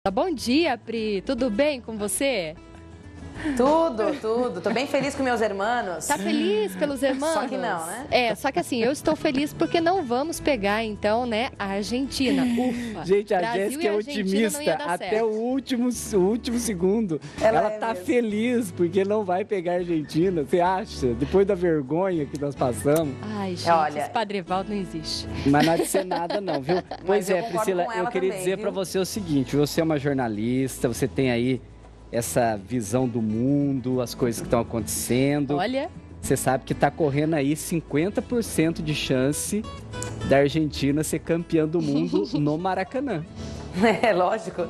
Bom dia, Pri. Tudo bem com você? Tudo. Tô bem feliz com meus irmãos. Tá feliz pelos irmãos? Só que não, né? Só que assim, eu estou feliz porque não vamos pegar, então, né, a Argentina. Ufa. Gente, a Jéssica é otimista até o último segundo. Ela tá feliz porque não vai pegar a Argentina. Você acha? Depois da vergonha que nós passamos. Ai, gente, esse Padre Evaldo não existe. Mas não há de ser nada, não, viu? Pois é, Priscila, eu queria dizer pra você o seguinte. Você é uma jornalista, você tem aí essa visão do mundo, as coisas que estão acontecendo. Olha. Você sabe que tá correndo aí 50% de chance da Argentina ser campeã do mundo no Maracanã. É, lógico.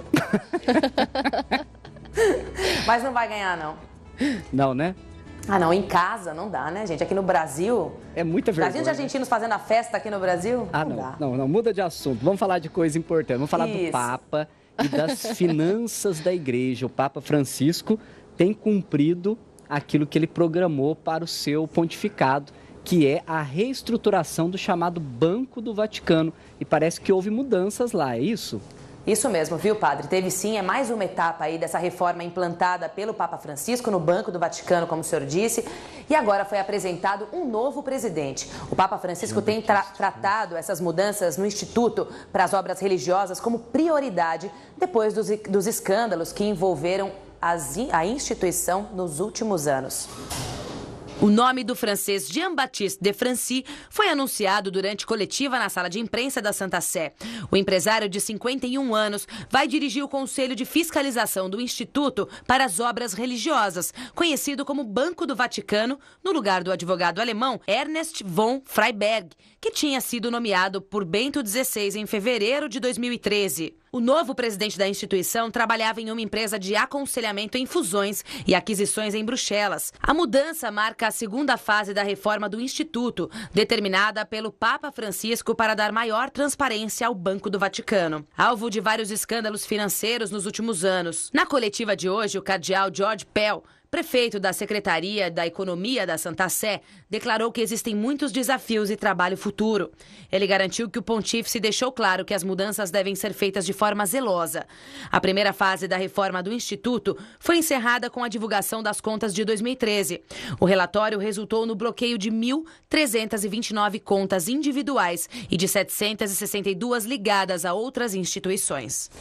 Mas não vai ganhar, não. Não, né? Ah, não, em casa não dá, né, gente? Aqui no Brasil... É muita vergonha. Imagina os argentinos fazendo a festa aqui no Brasil? Ah, não, muda de assunto. Vamos falar de coisa importante. Vamos falar do Papa e das finanças da igreja. O Papa Francisco tem cumprido aquilo que ele programou para o seu pontificado, que é a reestruturação do chamado Banco do Vaticano. E parece que houve mudanças lá, é isso? Isso mesmo, viu, padre? Teve sim, é mais uma etapa aí dessa reforma implantada pelo Papa Francisco no Banco do Vaticano, como o senhor disse, e agora foi apresentado um novo presidente. O Papa Francisco tem tratado essas mudanças no Instituto para as Obras Religiosas como prioridade depois dos escândalos que envolveram a instituição nos últimos anos. O nome do francês Jean-Baptiste de Francy foi anunciado durante coletiva na sala de imprensa da Santa Sé. O empresário de 51 anos vai dirigir o Conselho de Fiscalização do Instituto para as Obras Religiosas, conhecido como Banco do Vaticano, no lugar do advogado alemão Ernest von Freiberg, que tinha sido nomeado por Bento XVI em fevereiro de 2013. O novo presidente da instituição trabalhava em uma empresa de aconselhamento em fusões e aquisições em Bruxelas. A mudança marca a segunda fase da reforma do Instituto, determinada pelo Papa Francisco para dar maior transparência ao Banco do Vaticano, alvo de vários escândalos financeiros nos últimos anos. Na coletiva de hoje, o cardeal George Pell, prefeito da Secretaria da Economia da Santa Sé, declarou que existem muitos desafios e trabalho futuro. Ele garantiu que o pontífice deixou claro que as mudanças devem ser feitas de forma zelosa. A primeira fase da reforma do Instituto foi encerrada com a divulgação das contas de 2013. O relatório resultou no bloqueio de 1.329 contas individuais e de 762 ligadas a outras instituições.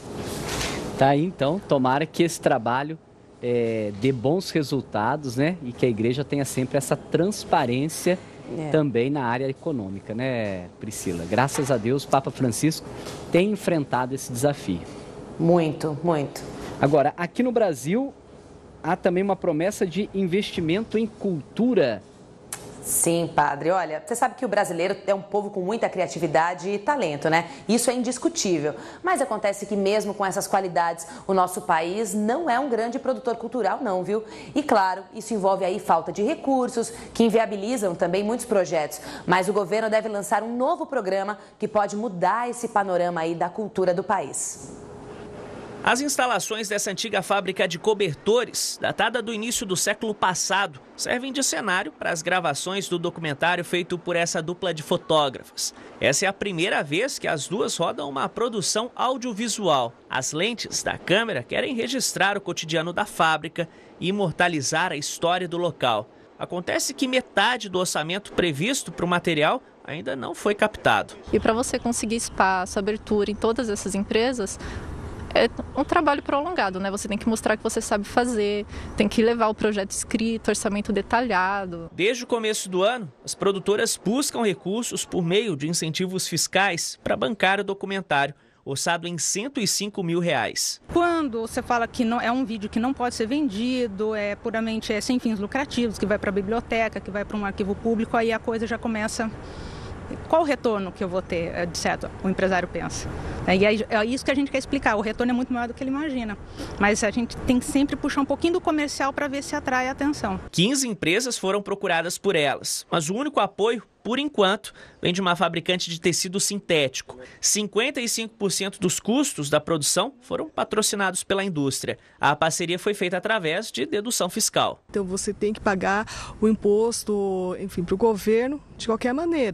Tá aí, então, tomara que esse trabalho dê bons resultados, né? E que a igreja tenha sempre essa transparência também na área econômica, né, Priscila? Graças a Deus, o Papa Francisco tem enfrentado esse desafio. Muito, muito. Agora, aqui no Brasil, há também uma promessa de investimento em cultura. Sim, padre. Olha, você sabe que o brasileiro é um povo com muita criatividade e talento, né? Isso é indiscutível. Mas acontece que mesmo com essas qualidades, o nosso país não é um grande produtor cultural, não, viu? E claro, isso envolve aí falta de recursos, que inviabilizam também muitos projetos. Mas o governo deve lançar um novo programa que pode mudar esse panorama aí da cultura do país. As instalações dessa antiga fábrica de cobertores, datada do início do século passado, servem de cenário para as gravações do documentário feito por essa dupla de fotógrafas. Essa é a primeira vez que as duas rodam uma produção audiovisual. As lentes da câmera querem registrar o cotidiano da fábrica e imortalizar a história do local. Acontece que metade do orçamento previsto para o material ainda não foi captado. E para você conseguir espaço, abertura em todas essas empresas, é um trabalho prolongado, né? Você tem que mostrar que você sabe fazer, tem que levar o projeto escrito, orçamento detalhado. Desde o começo do ano, as produtoras buscam recursos por meio de incentivos fiscais para bancar o documentário, orçado em R$105 mil. Quando você fala que não, é um vídeo que não pode ser vendido, puramente sem fins lucrativos, que vai para a biblioteca, que vai para um arquivo público, aí a coisa já começa... Qual o retorno que eu vou ter, de certo, o empresário pensa? E é isso que a gente quer explicar, o retorno é muito maior do que ele imagina. Mas a gente tem que sempre puxar um pouquinho do comercial para ver se atrai a atenção. 15 empresas foram procuradas por elas, mas o único apoio, por enquanto, vem de uma fabricante de tecido sintético. 55% dos custos da produção foram patrocinados pela indústria. A parceria foi feita através de dedução fiscal. Então você tem que pagar o imposto, enfim, para o governo de qualquer maneira.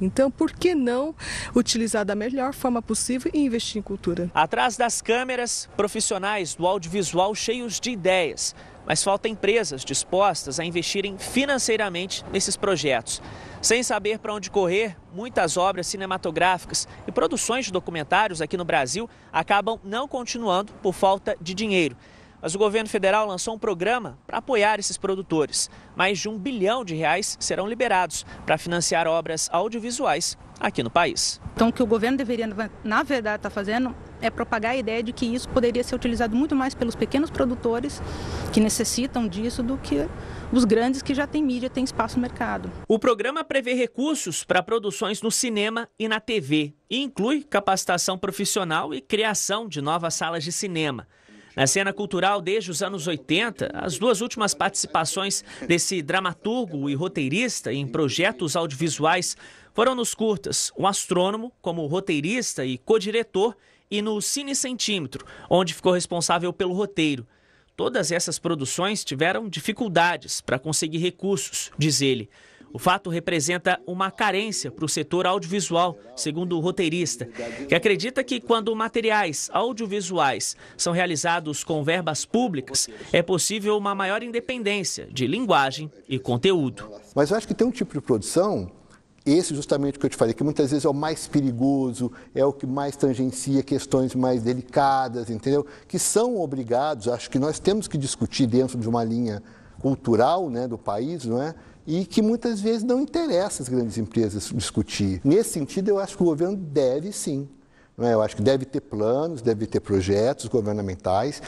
Então, por que não utilizar da melhor forma possível e investir em cultura? Atrás das câmeras, profissionais do audiovisual cheios de ideias, mas falta empresas dispostas a investirem financeiramente nesses projetos. Sem saber para onde correr, muitas obras cinematográficas e produções de documentários aqui no Brasil acabam não continuando por falta de dinheiro. Mas o governo federal lançou um programa para apoiar esses produtores. Mais de R$1 bilhão serão liberados para financiar obras audiovisuais aqui no país. Então, o que o governo deveria, na verdade, estar fazendo é propagar a ideia de que isso poderia ser utilizado muito mais pelos pequenos produtores que necessitam disso do que os grandes que já têm mídia, têm espaço no mercado. O programa prevê recursos para produções no cinema e na TV e inclui capacitação profissional e criação de novas salas de cinema. Na cena cultural, desde os anos 80, as duas últimas participações desse dramaturgo e roteirista em projetos audiovisuais foram nos curtas O Astrônomo, como roteirista e co-diretor, e no Cine Centímetro, onde ficou responsável pelo roteiro. Todas essas produções tiveram dificuldades para conseguir recursos, diz ele. O fato representa uma carência para o setor audiovisual, segundo o roteirista, que acredita que quando materiais audiovisuais são realizados com verbas públicas, é possível uma maior independência de linguagem e conteúdo. Mas eu acho que tem um tipo de produção, esse justamente que eu te falei, que muitas vezes é o mais perigoso, é o que mais tangencia questões mais delicadas, entendeu? Que são obrigados, acho que nós temos que discutir dentro de uma linha cultural, né, do país, não é? E que muitas vezes não interessa as grandes empresas discutir. Nesse sentido, eu acho que o governo deve sim. Não é? Eu acho que deve ter planos, deve ter projetos governamentais.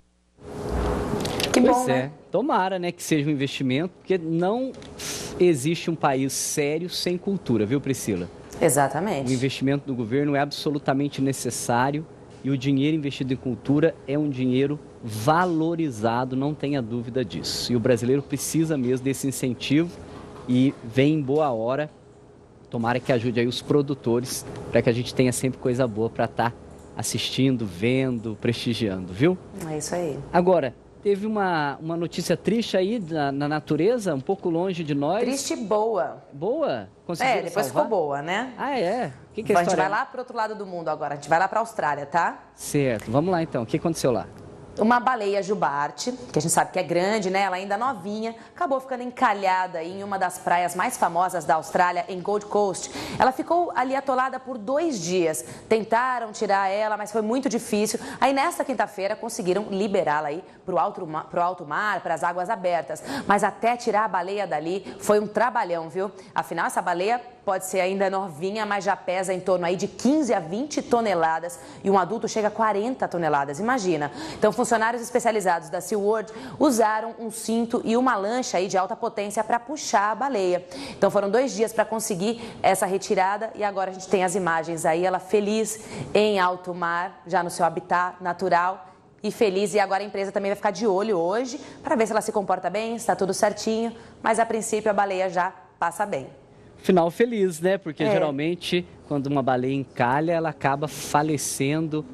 Que pois bom, né? Tomara, né, que seja um investimento, porque não existe um país sério sem cultura, viu, Priscila? Exatamente. O investimento do governo é absolutamente necessário e o dinheiro investido em cultura é um dinheiro valorizado, não tenha dúvida disso. E o brasileiro precisa mesmo desse incentivo e vem em boa hora. Tomara que ajude aí os produtores para que a gente tenha sempre coisa boa para estar assistindo, vendo, prestigiando, viu? É isso aí. Agora, teve uma notícia triste aí na natureza, um pouco longe de nós. Triste e boa. Boa? Conseguiram depois salvar? ficou boa, né? Ah, é? O que é a A gente história? vai lá para o outro lado do mundo agora, a gente vai lá para a Austrália, tá? Certo, vamos lá então. O que aconteceu lá? Uma baleia jubarte, que a gente sabe que é grande, né? Ela ainda novinha, acabou ficando encalhada em uma das praias mais famosas da Austrália, em Gold Coast. Ela ficou ali atolada por 2 dias. Tentaram tirar ela, mas foi muito difícil. Aí nesta quinta-feira conseguiram liberá-la aí pro alto mar, para as águas abertas. Mas até tirar a baleia dali foi um trabalhão, viu? Afinal, essa baleia pode ser ainda novinha, mas já pesa em torno aí de 15 a 20 toneladas e um adulto chega a 40 toneladas, imagina. Então, funcionários especializados da SeaWorld usaram um cinto e uma lancha aí de alta potência para puxar a baleia. Então, foram 2 dias para conseguir essa retirada e agora a gente tem as imagens aí, ela feliz em alto mar, já no seu habitat natural e feliz. E agora a empresa também vai ficar de olho hoje para ver se ela se comporta bem, se está tudo certinho, mas a princípio a baleia já passa bem. Final feliz, né? Porque geralmente quando uma baleia encalha, ela acaba falecendo.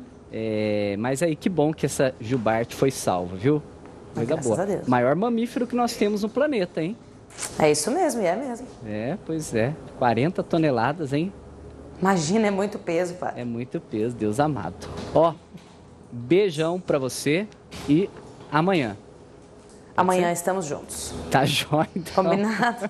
Mas aí que bom que essa jubarte foi salva, viu? Coisa boa. Graças a Deus. Maior mamífero que nós temos no planeta, hein? É isso mesmo, é mesmo. Pois é. 40 toneladas, hein? Imagina, é muito peso, pai. É muito peso, Deus amado. Ó, beijão pra você e amanhã. Amanhã estamos juntos. Tá jóia, então. Combinado?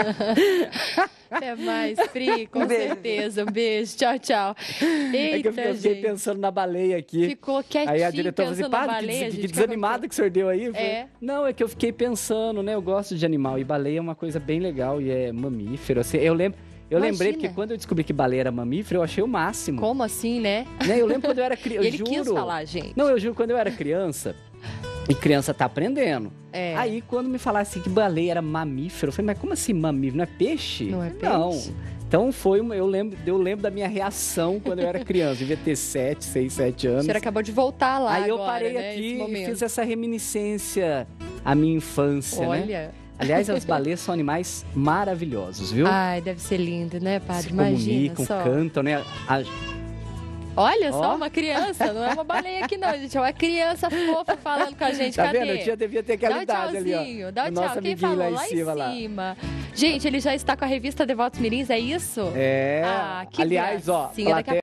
Até mais, Pri, com Beijo. certeza. Um beijo, tchau, tchau. É que eu Eita, fiquei gente. pensando na baleia aqui. Ficou quietinho Aí a diretora falou assim, pensando na padre, baleia, que gente, desanimada que o senhor deu aí. Eu falei, É. Não, é que eu fiquei pensando, né? Eu gosto de animal e baleia é uma coisa bem legal e é mamífero. Assim, eu lembrei Imagina. porque quando eu descobri que baleia era mamífero, eu achei o máximo. Como assim, né? Né? Eu lembro quando eu era criança. E ele quis falar, gente. Não, eu juro, quando eu era criança, e criança tá aprendendo. É. Aí, quando me falaram assim que baleia era mamífero, eu falei, mas como assim mamífero? Não é peixe? Não é Não. peixe. Então, eu lembro da minha reação quando eu era criança. Devia ter 6, 7 O anos. senhor acabou de voltar lá Aí eu agora, parei né, aqui esse e momento. fiz essa reminiscência à minha infância, né? Olha. Aliás, as baleias são animais maravilhosos, viu? Ai, deve ser lindo, né, padre? Se Imagina comunicam, só. cantam, né? Olha só, uma criança, não é uma baleia aqui não, gente, é uma criança fofa falando com a gente, tá cadê? Vendo? Eu devia ter aquela idade ali, ó. Dá um tchau, quem falou? Lá em cima. Gente, ele já está com a revista Devotos Mirins, é isso? É, Ah, que aliás, ó, gracinha.